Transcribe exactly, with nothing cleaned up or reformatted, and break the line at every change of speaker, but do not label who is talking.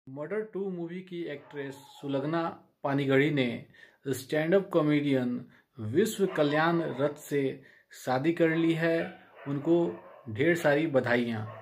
Murder two movie की actress Sulagna Panigrahi ने stand up comedian विश्व कल्याण रथ से शादी कर ली है। उनको ढेर सारी बधाइयाँ।